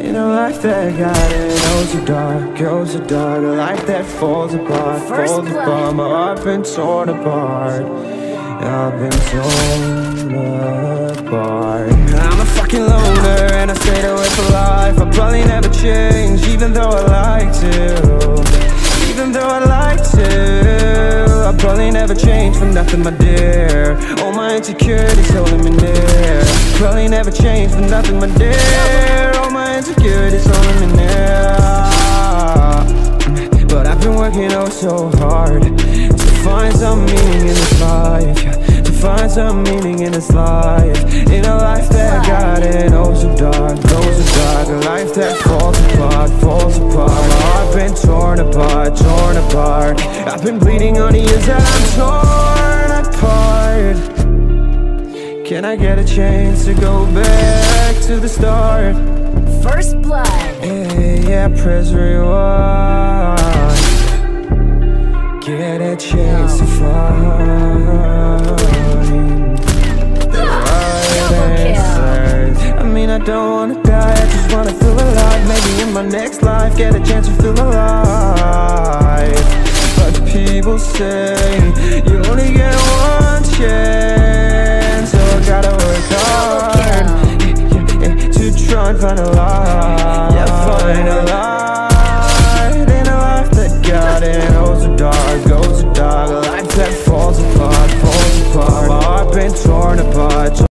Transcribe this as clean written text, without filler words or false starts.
In a life that got it, goes so dark. A life that falls apart, My heart been torn apart, I've been torn apart. I'm a fucking loner and I stayed away for life. I'll probably never change, even though I like to. I'll probably never change for nothing, my dear. All my insecurities holding me near. Probably never change for nothing, my dear. All my insecurities holding me near. But I've been working oh so hard to find some meaning in this life, to find some meaning in this life. In a life that got it oh so dark, goes so dark. A life that falls apart, My heart been torn apart, I've been bleeding on the inside, I'm torn apart. Can I get a chance to go back to the start? First blood. Yeah, press rewind. Get a chance to find the right answers. I mean, I don't wanna die, I just wanna feel alive. Maybe in my next life, get a chance to feel alive. But people say you only get one chance, so I gotta work hard to try and find a light. Yeah, find a light in a life that got it goes so dark. A life that falls apart, My heart been torn apart.